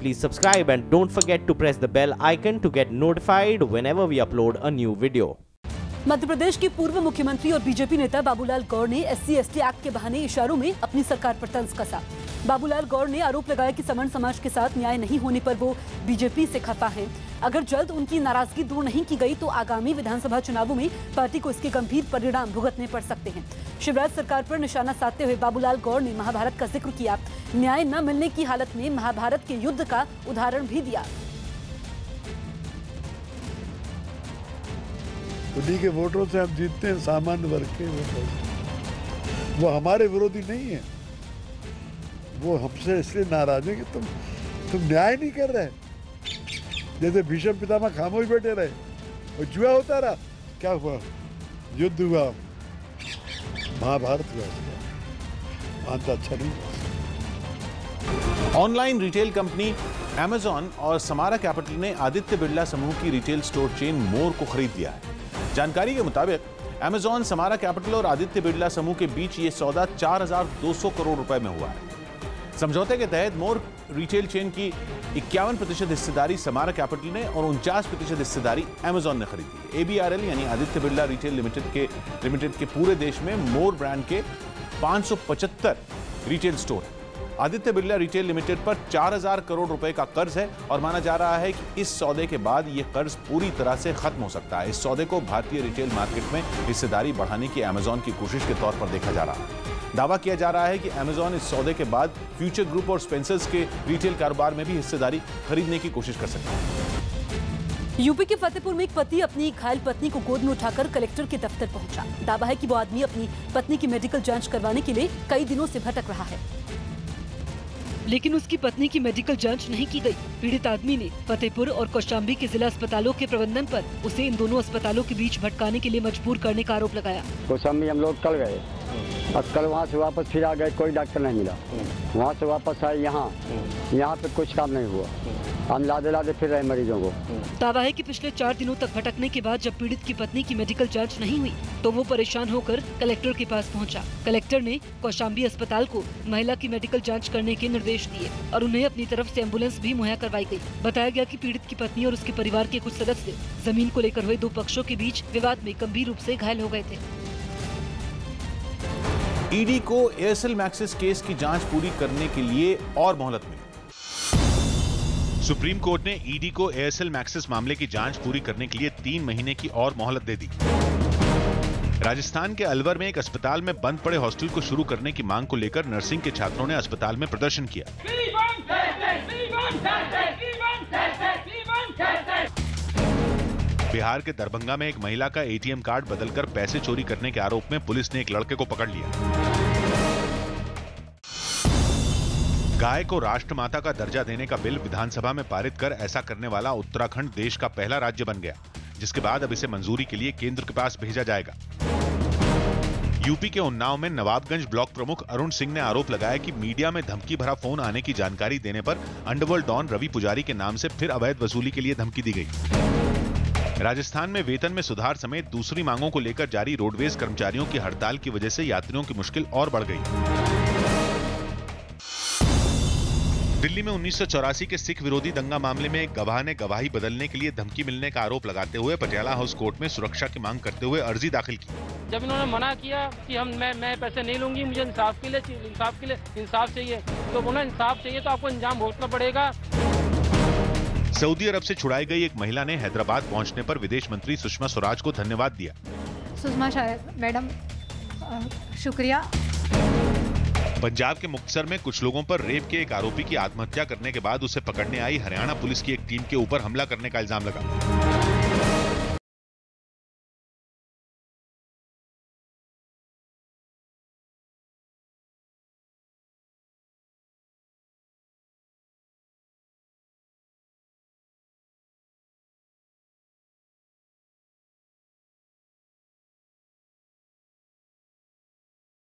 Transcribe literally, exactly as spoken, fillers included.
please subscribe and don't forget to press the bell icon to get notified whenever we upload a new video. Madhya Pradesh के पूर्व मुख्यमंत्री और BJP नेता बाबूलाल गौर ने SC ST act के बहाने इशारों में अपनी सरकार पर तंज कसा। बाबूलाल गौर ने आरोप लगाया कि समण समाज के साथ न्याय नहीं होने पर वो बीजेपी से खफा हैं। अगर जल्द उनकी नाराजगी दूर नहीं की गई तो आगामी विधानसभा चुनावों में पार्टी को इसके गंभीर परिणाम भुगतने पड़ सकते हैं। शिवराज सरकार पर निशाना साधते हुए बाबूलाल गौर ने महाभारत का जिक्र किया। न्याय न मिलने की हालत में महाभारत के युद्ध का उदाहरण भी दिया। उन्हीं के वोटरों से हम जीतते हैं, सामान्य वर्ग के वोटरों। वो हमारे विरोधी नहीं है, वो हमसे इसलिए नाराज है कि तुम तुम न्याय नहीं कर रहे। जैसे भीष्म पितामह खामोश बैठे रहे और जुआ होता रहा, क्या हुआ? युद्ध हुआ, महाभारत हुआ, वहां तो अच्छा नहीं। ऑनलाइन रिटेल कंपनी अमेजॉन और समारा कैपिटल ने आदित्य बिरला समूह की रिटेल स्टोर चेन मोर को खरीद लिया है। जानकारी के मुताबिक अमेजॉन, समारा कैपिटल और आदित्य बिरला समूह के बीच ये सौदा चार हज़ार दो सौ करोड़ रुपए में हुआ है। समझौते के तहत मोर रिटेल चेन की इक्यावन प्रतिशत हिस्सेदारी समारा कैपिटल ने और उनचास प्रतिशत हिस्सेदारी अमेजॉन ने खरीदी। एबीआरएल यानी आदित्य बिरला रिटेल लिमिटेड के लिमिटेड के पूरे देश में मोर ब्रांड के पाँच सौ पचहत्तर रिटेल स्टोर है। आदित्य बिरला रिटेल लिमिटेड पर चार हज़ार करोड़ रुपए का कर्ज है और माना जा रहा है कि इस सौदे के बाद यह कर्ज पूरी तरह से खत्म हो सकता है। इस सौदे को भारतीय रिटेल मार्केट में हिस्सेदारी बढ़ाने की अमेजॉन की कोशिश के तौर पर देखा जा रहा है। दावा किया जा रहा है कि अमेजॉन इस सौदे के बाद फ्यूचर ग्रुप और स्पेंसर्स के रिटेल कारोबार में भी हिस्सेदारी खरीदने की कोशिश कर सकता है। यूपी के फतेहपुर में एक पति अपनी घायल पत्नी को गोद में उठाकर कलेक्टर के दफ्तर पहुंचा। दावा है कि वो आदमी अपनी पत्नी की मेडिकल जांच करवाने के लिए कई दिनों से भटक रहा है, लेकिन उसकी पत्नी की मेडिकल जांच नहीं की गई। पीड़ित आदमी ने फतेहपुर और कौशाम्बी के जिला अस्पतालों के प्रबंधन पर उसे इन दोनों अस्पतालों के बीच भटकाने के लिए मजबूर करने का आरोप लगाया। कौशाम्बी हम लोग कल गए, बस कल वहाँ से वापस फिर आ गए, कोई डॉक्टर नहीं मिला। वहाँ से वापस आए यहाँ, यहाँ पे कुछ काम नहीं हुआ, हम लादे लादे फिर रहे मरीजों को। दावा है कि पिछले चार दिनों तक भटकने के बाद जब पीड़ित की पत्नी की मेडिकल जांच नहीं हुई तो वो परेशान होकर कलेक्टर के पास पहुंचा। कलेक्टर ने कौशाम्बी अस्पताल को महिला की मेडिकल जांच करने के निर्देश दिए और उन्हें अपनी तरफ से एम्बुलेंस भी मुहैया करवाई गई। बताया गया कि पीड़ित की पत्नी और उसके परिवार के कुछ सदस्य जमीन को लेकर हुए दो पक्षों के बीच विवाद में गंभीर रूप से घायल हो गए थे। ईडी को एयरसेल मैक्सिस केस की जांच पूरी करने के लिए और मोहलत मिली। सुप्रीम कोर्ट ने ईडी को एयरसेल मैक्सिस मामले की जांच पूरी करने के लिए तीन महीने की और मोहलत दे दी। राजस्थान के अलवर में एक अस्पताल में बंद पड़े हॉस्टल को शुरू करने की मांग को लेकर नर्सिंग के छात्रों ने अस्पताल में प्रदर्शन किया। बिहार के दरभंगा में एक महिला का एटीएम कार्ड बदलकर पैसे चोरी करने के आरोप में पुलिस ने एक लड़के को पकड़ लिया। गाय को राष्ट्रमाता का दर्जा देने का बिल विधानसभा में पारित कर ऐसा करने वाला उत्तराखंड देश का पहला राज्य बन गया, जिसके बाद अब इसे मंजूरी के लिए केंद्र के पास भेजा जाएगा। यूपी के उन्नाव में नवाबगंज ब्लॉक प्रमुख अरुण सिंह ने आरोप लगाया कि मीडिया में धमकी भरा फोन आने की जानकारी देने पर अंडरवर्ल्ड डॉन रवि पुजारी के नाम से फिर अवैध वसूली के लिए धमकी दी गई। राजस्थान में वेतन में सुधार समेत दूसरी मांगों को लेकर जारी रोडवेज कर्मचारियों की हड़ताल की वजह से यात्रियों की मुश्किल और बढ़ गई। दिल्ली में उन्नीस सौ चौरासी के सिख विरोधी दंगा मामले में एक गवाह ने गवाही बदलने के लिए धमकी मिलने का आरोप लगाते हुए पटियाला हाउस कोर्ट में सुरक्षा की मांग करते हुए अर्जी दाखिल की। जब इन्होंने मना किया कि हम मैं मैं पैसे नहीं लूंगी, मुझे इंसाफ के लिए इंसाफ के लिए इंसाफ चाहिए, तो बोला इंसाफ चाहिए तो आपको इंजाम भुगतना पड़ेगा। सऊदी अरब से छुड़ाई गई एक महिला ने हैदराबाद पहुंचने पर विदेश मंत्री सुषमा स्वराज को धन्यवाद दिया। सुषमा मैडम शुक्रिया। पंजाब के मुक्तसर में कुछ लोगों पर रेप के एक आरोपी की आत्महत्या करने के बाद उसे पकड़ने आई हरियाणा पुलिस की एक टीम के ऊपर हमला करने का इल्जाम लगा।